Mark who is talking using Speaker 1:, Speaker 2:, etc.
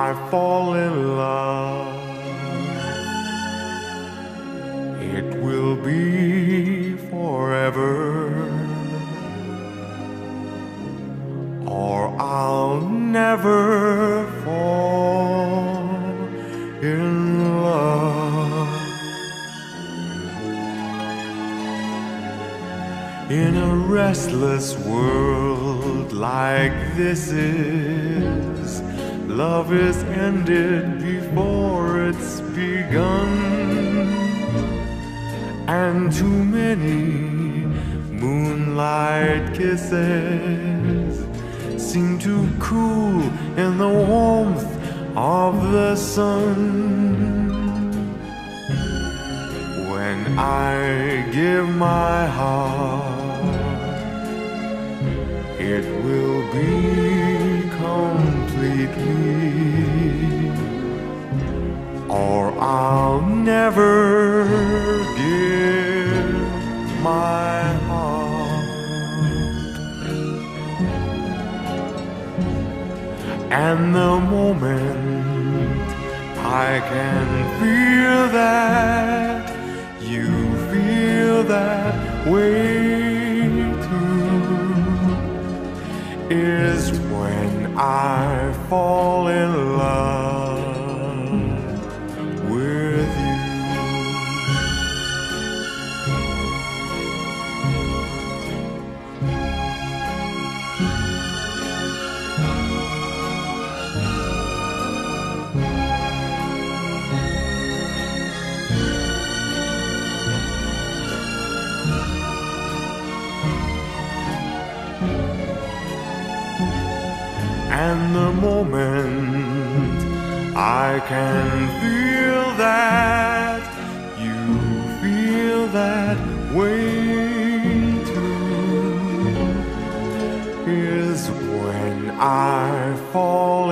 Speaker 1: I fall in love, it will be forever, or I'll never fall in love. In a restless world like this is, love is ended before it's begun, and too many moonlight kisses seem to cool in the warmth of the sun. When I give my heart, it will be completely, or I'll never give my heart. And the moment I can feel that you feel that way too is when I fall in love with you. And the moment I can feel that you feel that way too is when I fall